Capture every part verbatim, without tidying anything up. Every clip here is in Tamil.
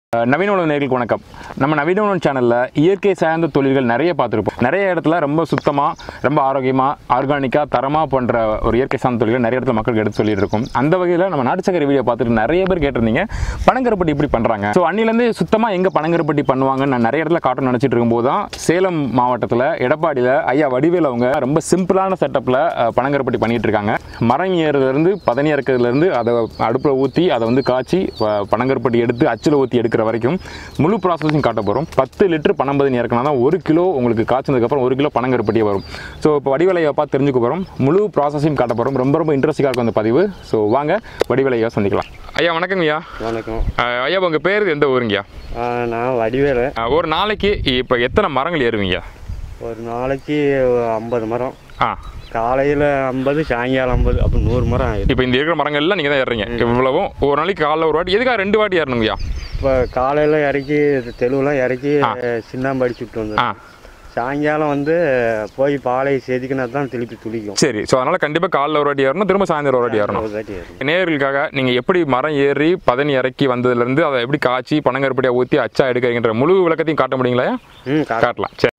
நவீன உணவு நேயர்களுக்கு வணக்கம். நம்ம நவீன உணவு சேனலில் இயற்கை சார்ந்த தொழில்கள் நிறைய பார்த்துருப்போம். நிறைய இடத்துல ரொம்ப சுத்தமாக, ரொம்ப ஆரோக்கியமாக, ஆர்கானிக்காக, தரமாக பண்ணுற ஒரு இயற்கை சார்ந்த தொழில்கள் நிறைய இடத்துல மக்களுக்கு எடுத்து சொல்லிட்டு இருக்கும். அந்த வகையில் நம்ம நாட்டு சக்கரை வீடியோ பார்த்துட்டு நிறைய பேர் கேட்டிருந்தீங்க, பனங்கருப்பட்டி இப்படி பண்ணுறாங்க. ஸோ அன்னிலேருந்து சுத்தமாக எங்கே பனங்கருப்பட்டி பண்ணுவாங்கன்னு நான் நிறைய இடத்துல காட்டணும்னு நினச்சிட்டு இருக்கும்போது தான் சேலம் மாவட்டத்தில் எடப்பாடியில் ஐயா வடிவேல் அவங்க ரொம்ப சிம்பிளான செட்டப்பில் பனங்கருப்பட்டி பண்ணிகிட்டு இருக்காங்க. மரம் ஏறுறதுலேருந்து பதனி இறக்கிறதுலேருந்து அதை அடுப்பில் ஊற்றி அதை வந்து காய்ச்சி பனங்கருப்பட்டி எடுத்து அச்சில் ஊற்றி எடுக்க வரைக்கும் முழு ப்ராசஸிங் காட்ட போகிறோம். பத்து லிட்டர் பனம்பதனி இறக்கினா தான் ஒரு கிலோ உங்களுக்கு காய்ச்சதுக்கப்புறம் ஒரு கிலோ பனங்கருப்பட்டியே வரும். ஸோ இப்போ வடிவேலையை பார்த்து தெரிஞ்சுக்க போகிறோம், முழு ப்ராசஸிங் காட்ட போகிறோம். ரொம்ப ரொம்ப இன்ட்ரெஸ்டிங்காக இருக்கும் அந்த பதிவு. ஸோ வாங்க வடிவேலையா சந்திக்கலாம். ஐயா வணக்கங்க ஐயா. வணக்கம் ஐயா. உங்கள் பேர் எந்த ஊருங்கய்யா? நான் வடிவேலு. ஒரு நாளைக்கு இப்போ எத்தனை மரங்கள் ஏறுவீங்க? ஒரு நாளைக்கு ஐம்பது மரம். ஆ, காலையில் ஐம்பது, சாயங்காலம் ஐம்பது, அப்போ நூறு மரம் ஆகிடும். இப்போ இந்த இருக்கிற மரங்கள் எல்லாம் நீங்கள் தான் ஏறுறீங்க இவ்வளவும்? ஒரு நாளைக்கு காலைல ஒரு வாட்டி, எதுக்காக ரெண்டு வாட்டி ஏறணுங்கய்யா? இப்போ காலையில் இறக்கி தெலுவெலாம் இறக்கி சின்னாம்பு அடிச்சு விட்டு வந்து சாயங்காலம் வந்து போய் பாலை செதுக்கினா தான் திருப்பி துளிக்கும். சரி. ஸோ அதனால் கண்டிப்பாக காலைல ஒரு வாட்டி ஏறணும், திரும்ப சாயந்தரம் ஒரு வாட்டி ஏறணும். ஒரு வாட்டி ஏறணும். நேயர்களுக்காக நீங்கள் எப்படி மரம் ஏறி பதனி இறக்கி வந்ததுலேருந்து அதை எப்படி காய்ச்சி பனங்கருப்பட்டியாக ஊற்றி அச்சா எடுக்கிறீங்கன்ற முழு விளக்கத்தையும் காட்ட முடியுங்களா? ம், காட்டலாம். சரி.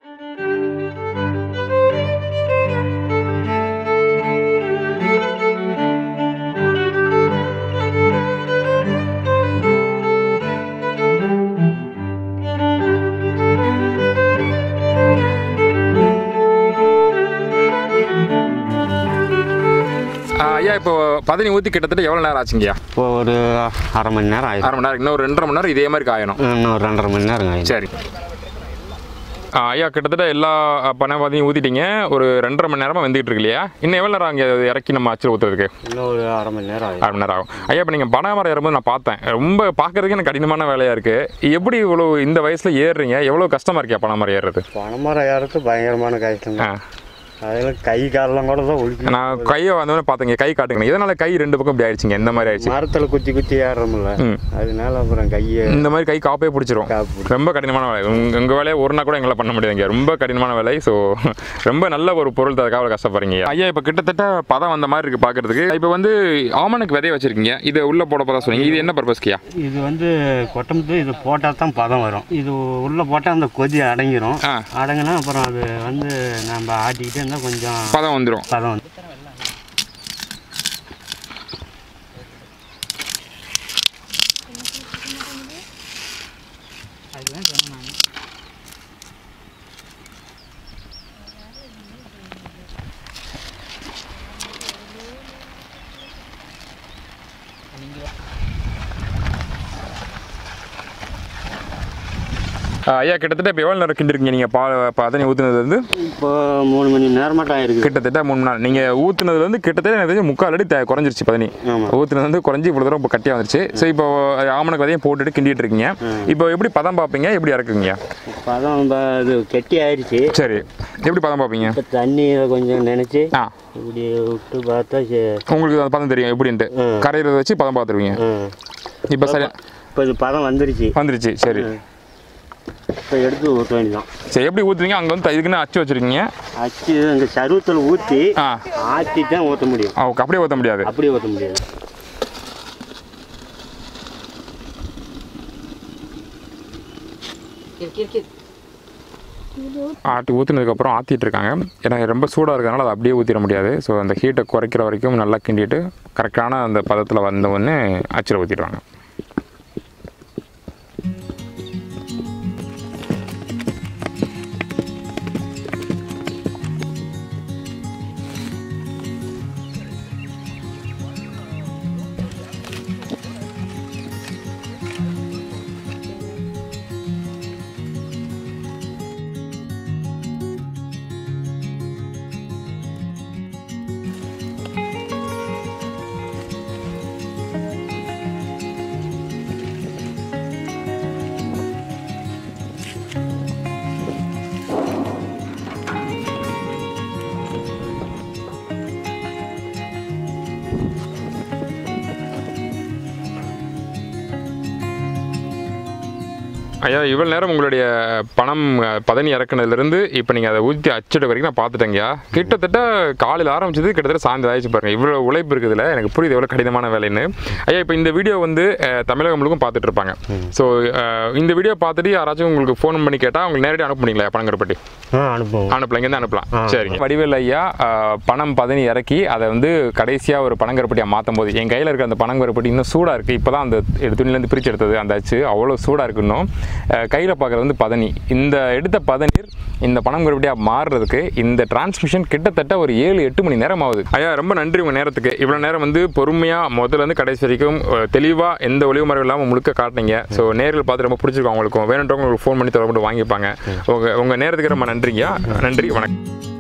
ஐயா இப்போ பதனி ஊற்றி கிட்டத்தட்ட எவ்வளோ நேரம் ஆச்சுங்கய்யா? இப்போ ஒரு அரை மணி நேரம் ஆயிடும். அரை மணி நேரம். இன்னும் ஒரு ரெண்டரை மணி நேரம் இதே மாதிரி காயணும். இன்னும் ஒரு ரெண்டரை மணி நேரம் ஆயிடும். சரி ஐயா, கிட்டத்தட்ட எல்லா பனை பதனியும் ஊற்றிட்டீங்க. ஒரு ரெண்டரை மணி நேரமாக வந்துகிட்டு இருக்கு இல்லையா? இன்னும் எவ்வளோ நேரம் அங்கே இறக்கி நம்ம அச்சில் ஊற்றுறதுக்கு? இன்னும் ஒரு அரை மணி நேரம் ஆகும். அரை மணி நேரம் ஆகும். ஐயா, இப்போ நீங்கள் பனை மரம் ஏறும்போது நான் பார்த்தேன், ரொம்ப பார்க்குறதுக்கு எனக்கு கடினமான வேலையாக இருக்குது. எப்படி இவ்வளோ இந்த வயசில் ஏறுறீங்க? எவ்வளோ கஷ்டமாக இருக்கியா பனை மரம் ஏறுறது? பனை மரம் ஏறுறது பயங்கரமான கஷ்டம். அதில் கை காலெல்லாம் கூட தான் ஒழிச்சு. நான் கையை வந்தோடனே பார்த்தீங்க, கை காட்டுங்க. இதனால் கை ரெண்டு பக்கம் இப்படி ஆயிடுச்சிங்க. இந்த மாதிரி ஆயிடுச்சு. மரத்தில் குத்தி குத்தி ஏறுறோம்ல, அதனால அப்புறம் கையை இந்த மாதிரி கை காப்பே பிடிச்சிரும். ரொம்ப கடினமான வேலை. உங்கள் உங்கள் வேலையை ஒரு நாள் கூட எங்களால் பண்ண முடியாதுங்க. ரொம்ப கடினமான வேலை. ஸோ ரொம்ப நல்ல ஒரு பொருள் தரக்காக கஷ்டப்படுறீங்க ஐயா. இப்போ கிட்டத்தட்ட பதம் வந்த மாதிரி இருக்குது பார்க்குறதுக்கு. இப்போ வந்து ஆமணக்கு விதைய வச்சுருக்கீங்க, இதை உள்ளே போட போதா சொன்னீங்க. இது என்ன பர்பஸ்க்கியா? இது வந்து கொட்டம்பு. இது போட்டால் தான் பதம் வரும். இது உள்ளே போட்டால் அந்த கொதி அடங்கிடும். அடங்கினா அப்புறம் அது வந்து நம்ம ஆட்டிக்கிட்டே இருந்தால் கொஞ்சம் பதம் வந்துடும். பதம் வந்து ஐயா, கிட்டத்தட்ட இப்போ எவ்வளோ நேரம் கிண்டிருக்கீங்க நீங்கள்? பா பதனி ஊற்றுனதுலேருந்து இப்போ மூணு மணி நேரமாட்டம் ஆயிருக்கு. கிட்டத்தட்ட மூணு நாள் நீங்கள் ஊற்றுனதுலேருந்து கிட்டத்தட்ட எனக்கு தெரிஞ்சு முக்கால் அடி குறைஞ்சிருச்சு. பதனி ஊற்றுனது வந்து குறைஞ்சி இவ்வளோ தூரம் இப்போ கட்டியாக வந்துருச்சு. ஸோ இப்போ ஆமணக்கு விதையும் போட்டுட்டு கிண்டிட்டு இருக்கீங்க. இப்போ எப்படி பதம் பார்ப்பீங்க? எப்படி இறக்குங்க? பதம் இது கெட்டி ஆயிடுச்சு. சரி, எப்படி பதம் பார்ப்பீங்க? இப்போ தண்ணியை கொஞ்சம் நினச்சி ஆ இப்படி விட்டு பார்த்தா உங்களுக்கு அந்த பதம் தெரியும் எப்படின்ட்டு. கரையிறத வச்சு பதம் பார்த்துருவீங்க. இப்போ சரி, இப்போ இது பதம் வந்துருச்சு. வந்துருச்சு. சரி, இப்போ எடுத்து ஊற்ற வேண்டியதான். சரி, எப்படி ஊற்றுவீங்க? அங்கே வந்து இதுக்குன்னு அச்சு வச்சுருக்கீங்க. அச்சு அந்த சருவத்தில் ஊற்றி ஆற்றி தான் ஊற்ற முடியும். ஓகே, அப்படியே ஊற்ற முடியாது. அப்படியே ஊற்ற முடியாது. ஆட்டி ஊற்றினதுக்கப்புறம் ஆற்றிட்டு இருக்காங்க. ஏன்னா ரொம்ப சூடாக இருக்கிறதுனால அதை அப்படியே ஊற்றிட முடியாது. ஸோ அந்த ஹீட்டை குறைக்கிற வரைக்கும் நல்லா கிண்டிட்டு கரெக்டான அந்த பதத்தில் வந்த ஒன்று அச்சில் ஊற்றிடுவாங்க. ஐயா இவ்வளோ நேரம் உங்களுடைய பணம் பதனி இறக்குனதுலேருந்து இப்போ நீங்கள் அதை ஊற்றி அச்சிட வரைக்கும் நான் பார்த்துட்டேங்கய்யா. கிட்டத்தட்ட காலையில் ஆரம்பிச்சது கிட்டத்தட்ட சாயந்தரம் ஆயிடுச்சு பாருங்கள். இவ்வளோ உழைப்பு இருக்குதுல எனக்கு புரியுது எவ்வளோ கடினமான வேலைன்னு. ஐயா இப்போ இந்த வீடியோ வந்து தமிழகம் முழுக்கும் பார்த்துட்டு இருப்பாங்க. ஸோ இந்த வீடியோ பார்த்துட்டு யாராச்சும் உங்களுக்கு ஃபோன் பண்ணி கேட்டால் உங்களுக்கு நேரடியாக அனுப்புனீங்களா பணங்கருப்பட்டி? அனுப்புவோம். அனுப்பலாம், இங்கேருந்து அனுப்பலாம். சரிங்க. வடிவேல் ஐயா பணம் பதனி இறக்கி அதை வந்து கடைசியாக ஒரு பணங்கருப்பட்டியாக மாற்றும் போது என் கையில் இருக்க அந்த பணங்கருப்பட்டி இன்னும் சூடாக இருக்குது. இப்போ தான் அந்த துணிலேருந்து பிரித்து எடுத்தது அந்த அச்சு அவ்வளோ சூடாக இருக்கு. இன்னும் கையில் பார்க்குறது வந்து பதனி. இந்த எடுத்த பதநீர் இந்த பணம் கருப்பட்டியாக மாறுறதுக்கு இந்த டிரான்ஸ்மிஷன் கிட்டத்தட்ட ஒரு ஏழு எட்டு மணி நேரம் ஆகுது. ஐயா ரொம்ப நன்றி உங்கள் நேரத்துக்கு. இவ்வளோ நேரம் வந்து பொறுமையாக முதல்ல இருந்து கடைசி வரைக்கும் தெளிவாக எந்த ஒளிவு மறைவு இல்லாமல் முழுக்க காட்டினீங்க. ஸோ நேரில் பார்த்து ரொம்ப பிடிச்சிருக்கோம். அவங்களுக்கும் வேணுன்றவங்க உங்களுக்கு ஃபோன் பண்ணி தொடர்பு வாங்கிப்பாங்க. உங்கள் உங்கள் நேரத்துக்கு ரொம்ப நன்றிங்கய்யா. நன்றி, வணக்கம்.